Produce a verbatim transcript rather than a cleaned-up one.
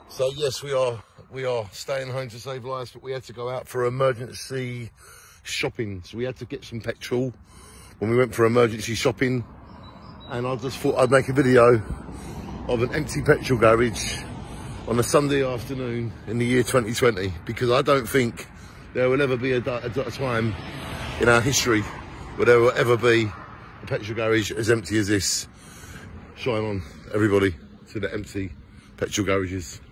So yes, we are we are staying home to save lives, but we had to go out for emergency shopping. So we had to get some petrol when we went for emergency shopping. And I just thought I'd make a video of an empty petrol garage on a Sunday afternoon in the year twenty twenty, because I don't think there will ever be a, a, a time in our history where there will ever be a petrol garage as empty as this. Shine on, everybody, to the empty petrol garages.